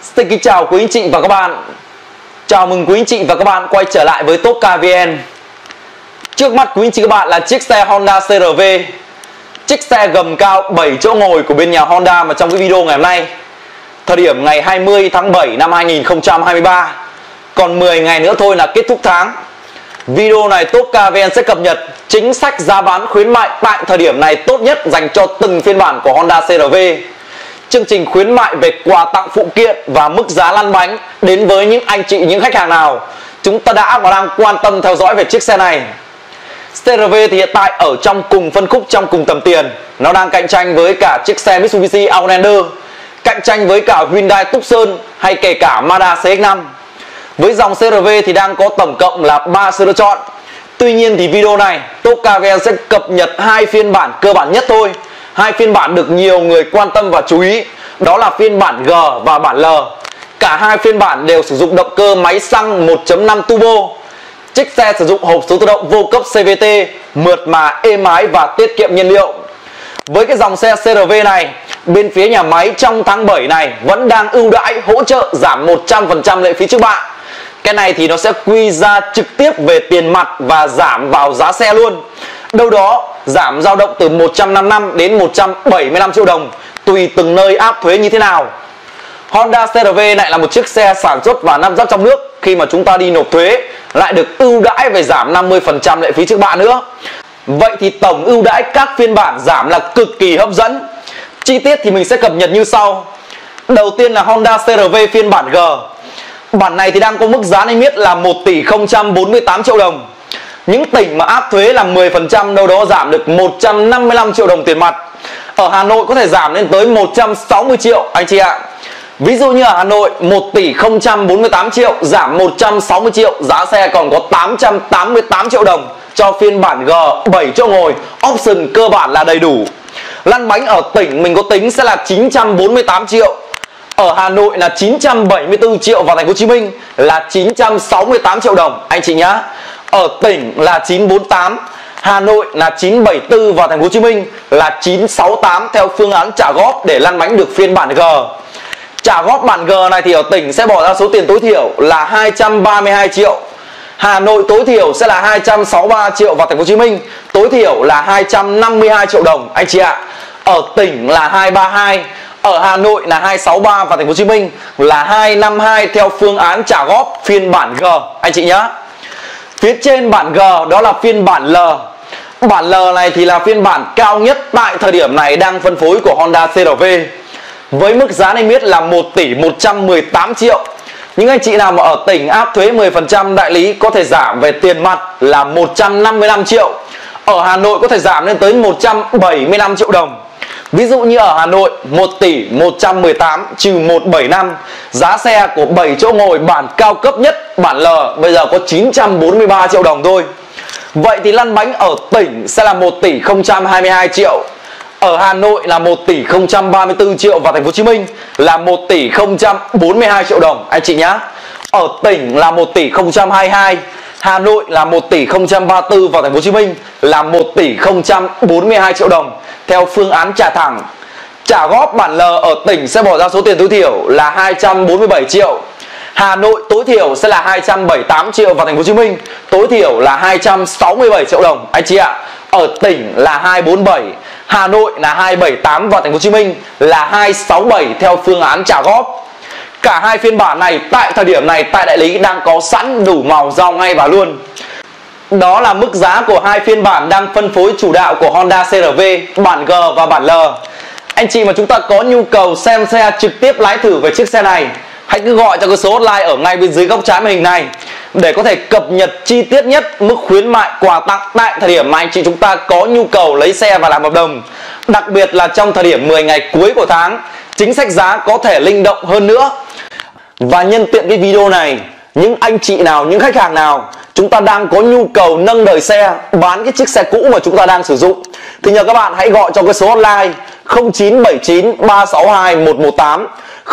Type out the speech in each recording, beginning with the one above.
Xin kính chào quý anh chị và các bạn. Chào mừng quý anh chị và các bạn quay trở lại với Top Car VN. Trước mắt quý anh chị các bạn là chiếc xe Honda CR-V, chiếc xe gầm cao 7 chỗ ngồi của bên nhà Honda mà trong cái video ngày hôm nay, thời điểm ngày 20 tháng 7 năm 2023, còn 10 ngày nữa thôi là kết thúc tháng. Video này Top Car VN sẽ cập nhật chính sách giá bán khuyến mại tại thời điểm này tốt nhất dành cho từng phiên bản của Honda CR-V. Chương trình khuyến mại về quà tặng phụ kiện và mức giá lăn bánh đến với những anh chị, những khách hàng nào chúng ta đã và đang quan tâm theo dõi về chiếc xe này. CR-V thì hiện tại ở trong cùng phân khúc, trong cùng tầm tiền. Nó đang cạnh tranh với cả chiếc xe Mitsubishi Outlander, cạnh tranh với cả Hyundai Tucson hay kể cả Mazda CX-5. Với dòng CR-V thì đang có tổng cộng là 3 sự lựa chọn. Tuy nhiên thì video này Top Car VN sẽ cập nhật hai phiên bản cơ bản nhất thôi. Hai phiên bản được nhiều người quan tâm và chú ý, đó là phiên bản G và bản L. Cả hai phiên bản đều sử dụng động cơ máy xăng 1.5 turbo. Chiếc xe sử dụng hộp số tự động vô cấp CVT, mượt mà, êm ái và tiết kiệm nhiên liệu. Với cái dòng xe CR-V này, bên phía nhà máy trong tháng 7 này vẫn đang ưu đãi hỗ trợ giảm 100% lệ phí trước bạ. Cái này thì nó sẽ quy ra trực tiếp về tiền mặt và giảm vào giá xe luôn. Đâu đó giảm dao động từ 155 đến 175 triệu đồng, tùy từng nơi áp thuế như thế nào. Honda CR-V lại là một chiếc xe sản xuất và lắp ráp trong nước, khi mà chúng ta đi nộp thuế lại được ưu đãi về giảm 50% lệ phí trước bạ nữa. Vậy thì tổng ưu đãi các phiên bản giảm là cực kỳ hấp dẫn. Chi tiết thì mình sẽ cập nhật như sau. Đầu tiên là Honda CR-V phiên bản G. Bản này thì đang có mức giá niêm yết là 1 tỷ 048 triệu đồng. Những tỉnh mà áp thuế là 10% đâu đó giảm được 155 triệu đồng tiền mặt. Ở Hà Nội có thể giảm lên tới 160 triệu anh chị ạ. Ví dụ như ở Hà Nội 1 tỷ 048 triệu giảm 160 triệu, giá xe còn có 888 triệu đồng cho phiên bản G 7 chỗ ngồi, option cơ bản là đầy đủ. Lăn bánh ở tỉnh mình có tính sẽ là 948 triệu. Ở Hà Nội là 974 triệu, và thành phố Hồ Chí Minh là 968 triệu đồng anh chị nhá. Ở tỉnh là 948, Hà Nội là 974 và thành phố Hồ Chí Minh là 968 theo phương án trả góp để lăn bánh được phiên bản G. Trả góp bản G này thì ở tỉnh sẽ bỏ ra số tiền tối thiểu là 232 triệu. Hà Nội tối thiểu sẽ là 263 triệu và thành phố Hồ Chí Minh tối thiểu là 252 triệu đồng anh chị ạ. Ở tỉnh là 232, ở Hà Nội là 263 và thành phố Hồ Chí Minh là 252 theo phương án trả góp phiên bản G anh chị nhé. Phía trên bản G đó là phiên bản L. Bản L này thì là phiên bản cao nhất tại thời điểm này đang phân phối của Honda CR-V. Với mức giá niêm yết là 1 tỷ 118 triệu. Những anh chị nào mà ở tỉnh áp thuế 10%, đại lý có thể giảm về tiền mặt là 155 triệu. Ở Hà Nội có thể giảm lên tới 175 triệu đồng. Ví dụ như ở Hà Nội 1 tỷ 118 trừ 175, giá xe của 7 chỗ ngồi bản cao cấp nhất bản L bây giờ có 943 triệu đồng thôi. Vậy thì lăn bánh ở tỉnh sẽ là 1 tỷ 022 triệu. Ở Hà Nội là 1 tỷ 034 triệu và thành phố Hồ Chí Minh là 1 tỷ 042 triệu đồng anh chị nhá. Ở tỉnh là 1 tỷ 022, Hà Nội là 1 tỷ 034 và thành phố Hồ Chí Minh là 1 tỷ 042 triệu đồng theo phương án trả thẳng. Trả góp bản L ở tỉnh sẽ bỏ ra số tiền tối thiểu là 247 triệu. Hà Nội tối thiểu sẽ là 278 triệu và thành phố Hồ Chí Minh tối thiểu là 267 triệu đồng anh chị ạ. Ở tỉnh là 247, Hà Nội là 278 và thành phố Hồ Chí Minh là 267 theo phương án trả góp. Cả hai phiên bản này tại thời điểm này tại đại lý đang có sẵn đủ màu giao ngay vào luôn. Đó là mức giá của hai phiên bản đang phân phối chủ đạo của Honda CR-V, bản G và bản L. Anh chị mà chúng ta có nhu cầu xem xe trực tiếp lái thử về chiếc xe này, hãy cứ gọi cho cái số hotline ở ngay bên dưới góc trái màn hình này để có thể cập nhật chi tiết nhất mức khuyến mại quà tặng tại thời điểm mà anh chị chúng ta có nhu cầu lấy xe và làm hợp đồng. Đặc biệt là trong thời điểm 10 ngày cuối của tháng, chính sách giá có thể linh động hơn nữa. Và nhân tiện cái video này, những anh chị nào, những khách hàng nào chúng ta đang có nhu cầu nâng đời xe, bán cái chiếc xe cũ mà chúng ta đang sử dụng, thì nhờ các bạn hãy gọi cho cái số hotline 0979 362 118,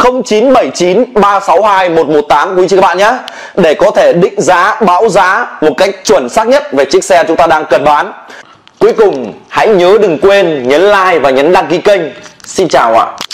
0979 362 118 quý chị các bạn nhé, để có thể định giá, báo giá một cách chuẩn xác nhất về chiếc xe chúng ta đang cần bán. Cuối cùng hãy nhớ đừng quên nhấn like và nhấn đăng ký kênh. Xin chào ạ.